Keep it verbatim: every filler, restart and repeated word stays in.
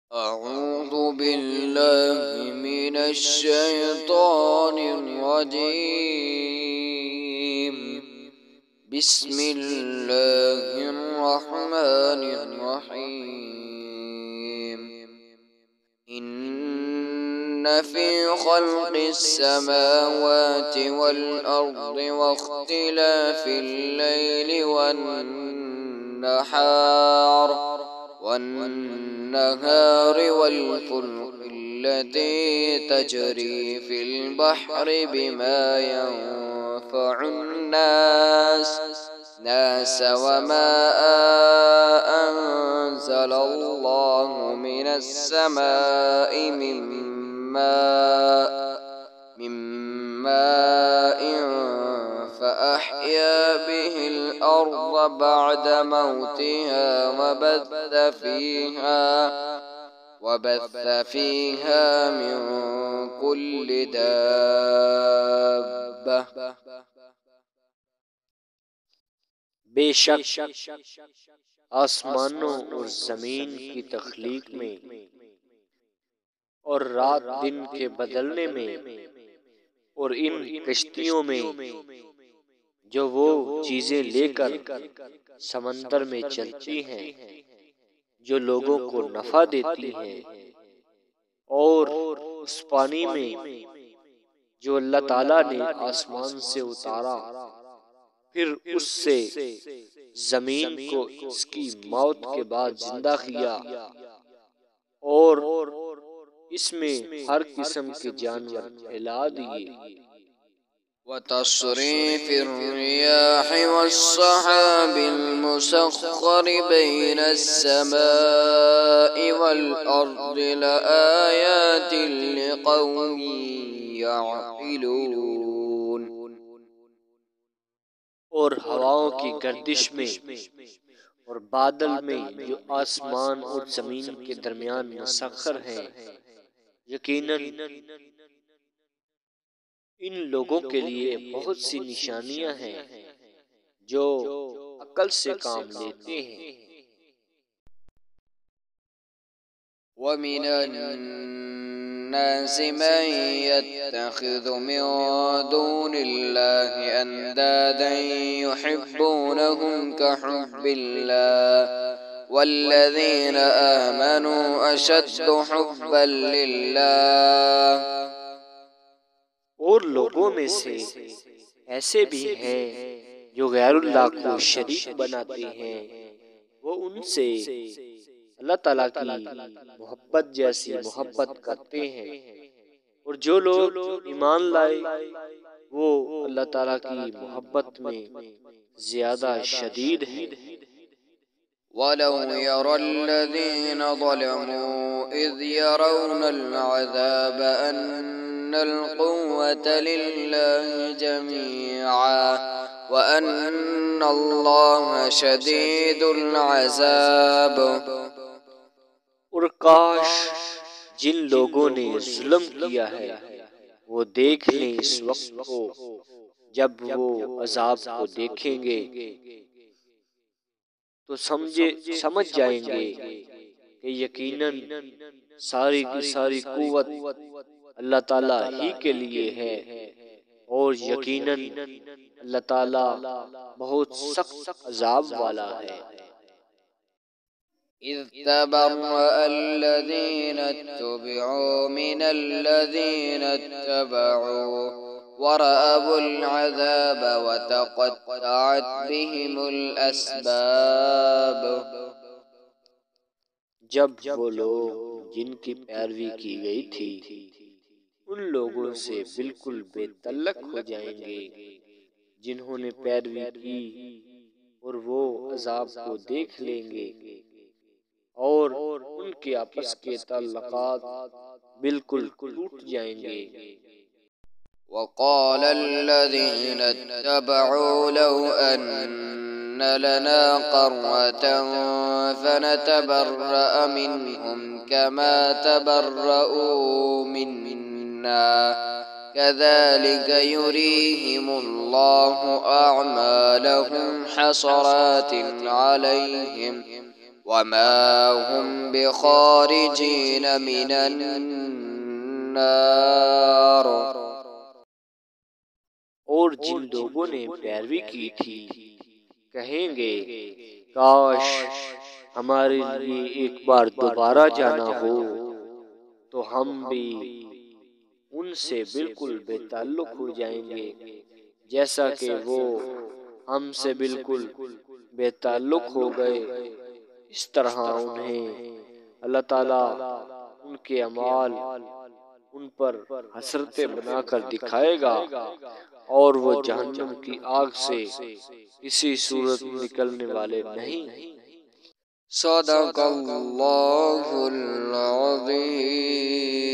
أعوذ بالله من الشيطان الرجيم. بسم الله الرحمن الرحيم. إن في خلق السماوات والأرض واختلاف الليل والنهار والنهار والفلك التي تجري في البحر بما ينفع الناس ناس وما أنزل الله من السماء من ماء من ماء فأحيا به الأرض بعد موتها وبث فيها وبث فيها من كل دابة. بے شک آسمانوں اور زمین کی تخلیق میں اور رات دن کے بدلنے میں اور ان کشتیوں میں جو وہ چیزیں لے کر سمندر میں چلتی ہیں جو لوگوں کو نفع دیتی ہیں، اور اس پانی میں جو اللہ تعالیٰ نے آسمان سے اتارا پھر اس سے زمین کو اس کی موت کے بعد زندہ کیا، اور اس میں ہر قسم کے جانور پھیلا دیے. وتصريف الرياح والسحاب المسخر بين السماء والأرض لآيات لقوم يعقلون. اور ہواؤں کی گردش میں اور بادل میں جو آسمان اور زمین کے درمیان مسخر ہیں، یقیناً ان لوگوں کے لیے بہت سی نشانیاں ہیں جو عقل سے کام لیتے ہیں. ومن الناس من يتخذ من دون الله أندادا يحبونهم كحب الله والذين آمنوا أشد حبا لله. اور لوگوں میں سے ایسے بھی ہیں جو غیر اللہ کو شریک بناتے ہیں، وہ ان سے اللہ تعالیٰ کی محبت جیسی محبت کرتے ہیں، اور جو لوگ ایمان لائے وہ اللہ تعالیٰ کی محبت میں زیادہ شدید ہیں. وَلَوْ يَرَى الَّذِينَ ظَلَمُوا إِذْ يَرَوْنَ الْعَذَابَ أَنَّ الْقُوَّةَ لِلَّهِ جَمِيعًا وَأَنَّ اللَّهَ شَدِيدُ الْعَذَابِ. اور کاش جن لوگوں نے ظلم کیا ہے وہ دیکھ لیں اس وقت کو جب وہ عذاب کو دیکھیں گے تو سمجھے سمجھ جائیں گے کہ یقیناً ساری کی ساری قوت اللہ تعالیٰ ہی کے لیے ہے، اور یقیناً اللہ تعالیٰ بہت سخت عذاب والا ہے. إذ تبرأ الذين اتبعوا من الذين اتبعوا ورأوا العذاب وتقطعت بهم الأسباب. جب وہ لوگ جن کی پیروی کی گئی تھی ان لوگوں سے بالکل بے تعلق ہو جائیں گے جنہوں نے پیروی کی، اور وہ عذاب کو دیکھ لیں گے اور ان کے آپس کے تعلقات بالکل ٹوٹ جائیں گے. وقال الذين اتبعوا لو أن لنا قرة فنتبرأ منهم كما تبرؤوا منا كذلك يريهم الله أعمالهم حسرات عليهم وما هم بخارجين من النار۔ اور جن لوگوں نے پیروی کی تھی کہیں گے کاش ہمارے لیے ایک بار دوبارہ جانا ہو تو ہم بھی ان سے بالکل بے تعلق ہو جائیں گے جیسا کہ وہ ہم سے بالکل بے تعلق ہو گئے۔ اس طرح انہیں اللہ تعالیٰ ان کے اعمال ان پر حسرتیں بنا کر دکھائے گا اور وہ جہنم کی آگ سے کسی صورت نکلنے والے نہیں۔ صدق اللہ العظیم۔